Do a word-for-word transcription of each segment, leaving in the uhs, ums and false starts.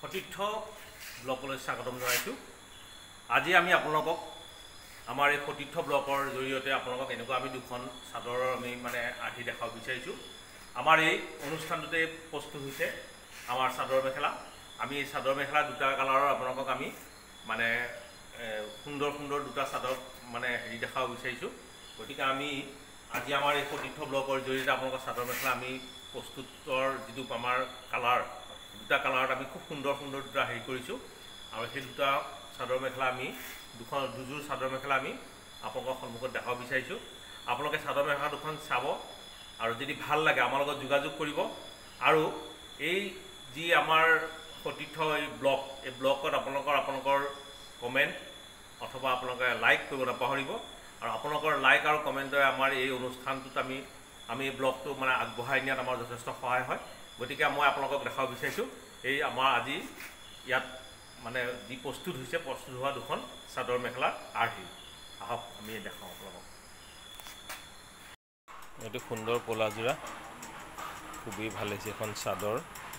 সতীৰ্থ ব্লকলৈ স্বাগতম জনাইছোঁ। আজি আমি আপোনালোকক আমাৰ এই সতীৰ্থ ব্লকৰ জৰিয়তে আপোনালোকক এনেকুৱা আমি দুখন চাদৰৰ আমি মানে আৰ্হি দেখাব বিচাৰিছোঁ। আমাৰ এই অনুষ্ঠানটোতে প্ৰস্তুত হৈছে আমাৰ চাদৰ মেখেলা। আমি এই চাদৰ মেখেলা দুটা কালাৰৰ আপোনালোকক আমি মানে সুন্দৰ সুন্দৰ দুটা চাদৰ মানে হেৰি দেখাব বিচাৰিছোঁ। গতিকে আমি আজি আমাৰ এই সতীৰ্থ ব্লকৰ জৰিয়তে আপোনালোকৰ চাদৰ মেখেলা আমি প্ৰস্তুতৰ যিটো আমাৰ কালাৰ দুটা কালাৰত আমি খুব সুন্দৰ সুন্দৰ দুটা হেৰি কৰিছোঁ আৰু সেই দুটা চাদৰ মেখেলা আমি দুখন দুযোৰ চাদৰ মেখেলা আমি আপোনালোকৰ সন্মুখত দেখাব বিচাৰিছোঁ। আপোনালোকে চাদৰ মেখেলা দুখন চাব আৰু যদি ভাল লাগে আমাৰ লগত যোগাযোগ কৰিব। আৰু এই যি আমাৰ সতীৰ্থ এই ব্লগ এই ব্লগত আপোনালোকৰ আপোনালোকৰ কমেণ্ট অথবা আপোনালোকে লাইক কৰিব নাপাহৰিব। আৰু আপোনালোকৰ লাইক আৰু কমেণ্টৰে আমাৰ এই অনুষ্ঠানটোত আমি আমি এই ব্লগটো মানে আগবঢ়াই নিয়াত আমাৰ যথেষ্ট সহায় হয়। গতিকে মই আপোনালোকক দেখাব বিচাৰিছোঁ এই আমাৰ আজি ইয়াত মানে যি প্ৰস্তুত হৈছে প্ৰস্তুত হোৱা দুখন চাদৰ মেখেলা আৰ্হি। আহক আমি দেখাওঁ আপোনালোকক। এইটো সুন্দৰ ক'লাযোৰা খুবেই ভাল হৈছে এখন চাদৰ,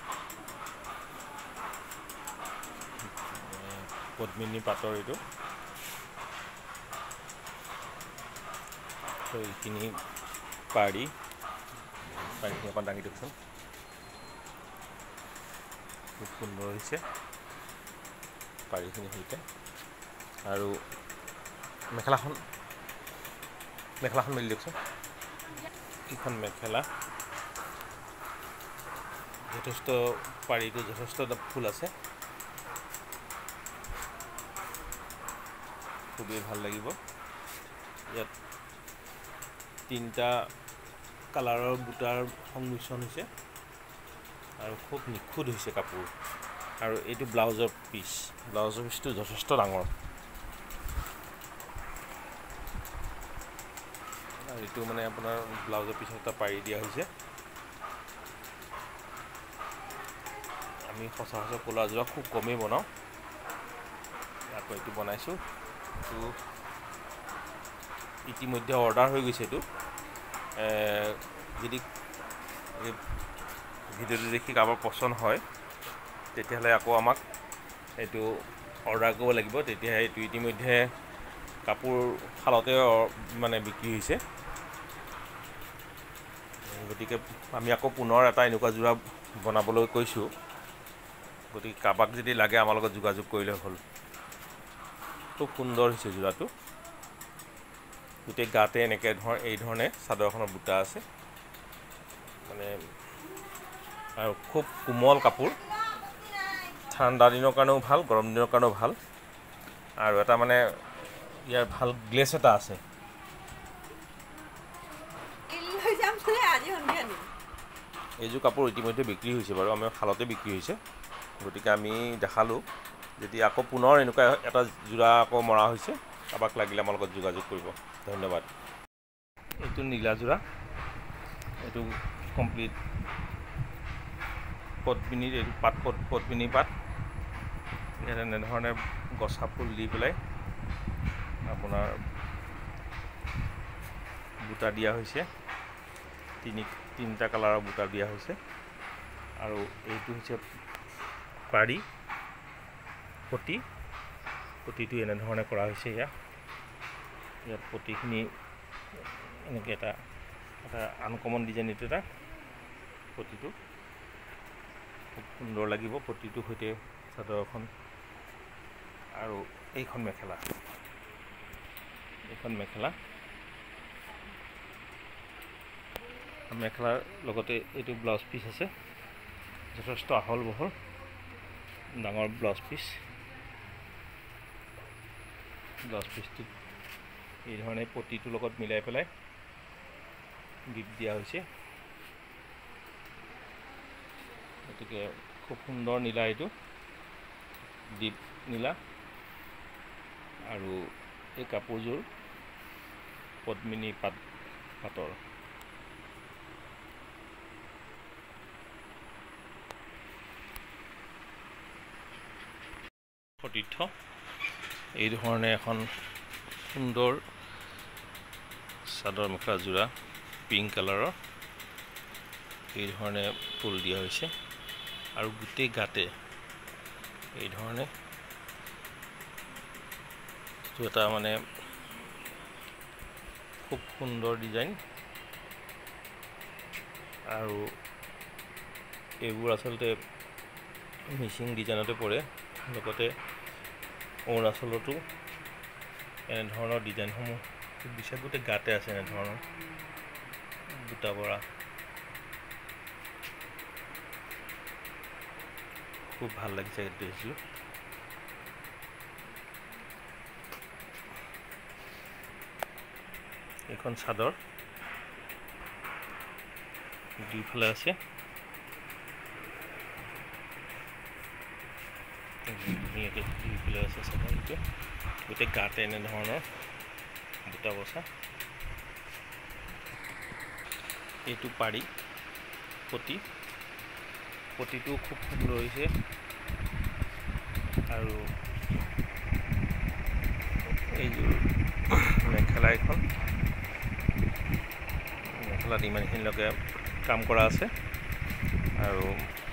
পদ্মিনী পাটৰ। এইটো এইখিনি পাৰি পাৰীখিনি অকণ দাঙি দিয়কচোন। খুব সুন্দৰ হৈছে পাৰিখিনিৰ সৈতে। আৰু মেখেলাখন মেখেলাখন মেলি দিয়কচোন। এইখন মেখেলা যথেষ্ট পাৰিটো যথেষ্ট ফুল আছে, খুবেই ভাল লাগিব। ইয়াত তিনিটা কালাৰৰ বুটাৰ সংমিশ্ৰণ হৈছে আৰু খুব নিখুঁত হৈছে কাপোৰ। আৰু এইটো ব্লাউজৰ পিচ, ব্লাউজৰ পিচটো যথেষ্ট ডাঙৰ। আৰু এইটো মানে আপোনাৰ ব্লাউজৰ পিছত এটা পাৰি দিয়া হৈছে। আমি সচৰাচৰ ক'লাযোৰা খুব কমেই বনাওঁ, আকৌ এইটো বনাইছোঁ। এইটো ইতিমধ্যে অৰ্ডাৰ হৈ গৈছে। এইটো যদি এই ভিডিঅ'টো দেখি কাৰোবাৰ পচন্দ হয় তেতিয়াহ'লে আকৌ আমাক এইটো অৰ্ডাৰ কৰিব লাগিব। তেতিয়াহে এইটো ইতিমধ্যে কাপোৰ শালতে মানে বিক্ৰী হৈছে। গতিকে আমি আকৌ পুনৰ এটা এনেকুৱা যোৰা বনাবলৈ কৈছোঁ। গতিকে কাৰোবাক যদি লাগে আমাৰ লগত যোগাযোগ কৰিলে হ'ল। খুব সুন্দৰ হৈছে যোৰাটো। গোটেই গাতে এনেকৈ ধৰ এই ধৰণে চাদৰখনৰ বুটা আছে মানে, আৰু খুব কোমল কাপোৰ। ঠাণ্ডা দিনৰ কাৰণেও ভাল, গৰম দিনৰ কাৰণেও ভাল। আৰু এটা মানে ইয়াৰ ভাল গ্লেছ এটা আছে। এইযোৰ কাপোৰ ইতিমধ্যে বিক্ৰী হৈছে বাৰু, আমাৰ শালতে বিক্ৰী হৈছে। গতিকে আমি দেখালোঁ। যদি আকৌ পুনৰ এনেকুৱা এটা যোৰা আকৌ মৰা হৈছে, কাৰোবাক লাগিলে আমাৰ লগত যোগাযোগ কৰিব। ধন্যবাদ। এইটো নীলাযোৰা, এইটো কমপ্লিট পদ্মিনীৰ এইটো পাত পদ্মিনী পাত। ইয়াত এনেধৰণে গছা ফুল দি পেলাই আপোনাৰ বুটা দিয়া হৈছে। তিনি তিনিটা কালাৰৰ বুটা দিয়া হৈছে। আৰু এইটো হৈছে পাৰি পটি, পটিটো এনেধৰণে কৰা হৈছে। ইয়াত ইয়াত পটিখিনি এনেকৈ এটা এটা আনকমন ডিজাইন। এইটো এটা পটিটো খুব সুন্দৰ লাগিব পটিটোৰ সৈতে চাদৰখন। আৰু এইখন মেখেলা এইখন মেখেলা মেখেলাৰ লগতে এইটো ব্লাউজ পিচ আছে, যথেষ্ট আহল বহল ডাঙৰ ব্লাউজ পিচ। ব্লাউজ পিচটো এই ধৰণে পটিটোৰ লগত মিলাই পেলাই গিফ্ট দিয়া হৈছে। গতিকে খুব সুন্দৰ নীলা, এইটো ডিপ নীলা। আৰু এই কাপোৰযোৰ পদ্মিনী পাট পাটৰ। সতীৰ্থ এই ধৰণে এখন সুন্দৰ চাদৰ মেখেলা যোৰা পিংক কালাৰৰ এই ধৰণে ফুল দিয়া হৈছে। আৰু গোটেই গাতে এই ধৰণে এইটো এটা মানে খুব সুন্দৰ ডিজাইন আৰু এইবোৰ আচলতে মিচিং ডিজাইনতে পৰে লগতে অৰুণাচলতো এনেধৰণৰ ডিজাইনসমূহ বিশেষ গোটেই গাতে আছে এনেধৰণৰ বুটা বৰা খুব ভাল লাগিছে এই ড্ৰেছযোৰ এখন চাদৰ দুইফালে আছে ধুনীয়াকৈ দুইফালে আছে চাদৰটো গোটেই গাতে এনেধৰণৰ বুটা বচা এইটো পাৰি পতি পতিটো খুব সুন্দৰ হৈছে আৰু এইযোৰ মেখেলা এখন মেখেলাত ইমানখিনিলৈকে কাম কৰা আছে আৰু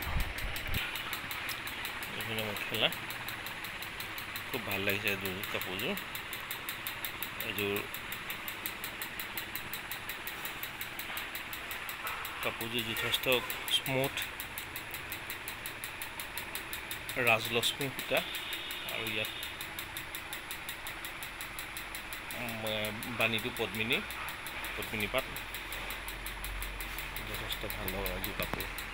এইখিনি মেখেলা খুব ভাল লাগিছে এইযোৰ কাপোৰযোৰ এইযোৰ কাপোৰযোৰ যথেষ্ট স্মুথ ৰাজলক্ষ্মী সূতা আৰু ইয়াত বাণীটো পদ্মিনী পদ্মিনী পাত যথেষ্ট ভাল লগা এযোৰ কাপোৰ